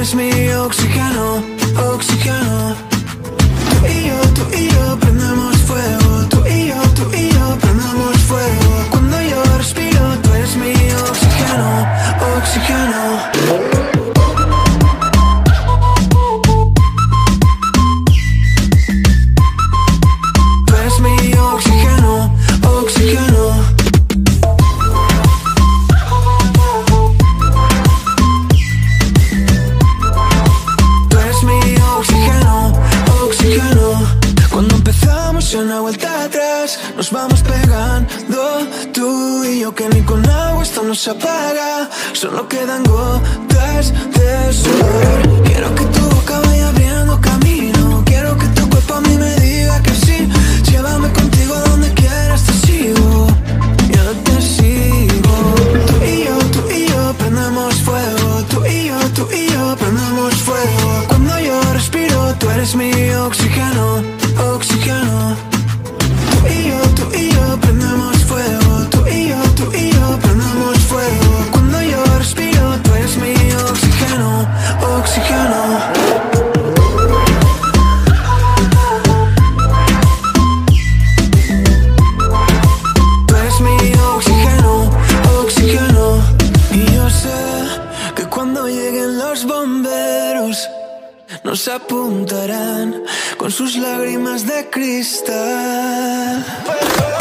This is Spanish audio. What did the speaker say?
eres mi oxígeno, oxígeno. Tú y yo prendemos fuego. Tú y yo prendemos fuego. Cuando yo respiro, tú eres mi oxígeno, oxígeno. Una vuelta atrás, nos vamos pegando, tú y yo, que ni con agua esto no se apaga. Solo quedan gotas de sudor. Quiero que tu boca vaya abriendo camino. Quiero que tu cuerpo a mí me diga que sí. Llévame contigo donde quieras, te sigo. Yo te sigo. Tú y yo prendemos fuego. Tú y yo prendemos fuego. Cuando yo respiro, tú eres mi oxígeno, oxígeno. Tú y yo prendemos fuego. Tú y yo prendemos fuego. Cuando yo respiro, tú eres mi oxígeno, oxígeno. Tú eres mi oxígeno, oxígeno. Y yo sé que cuando lleguen los bomberos nos apuntarán con sus lágrimas de cristal.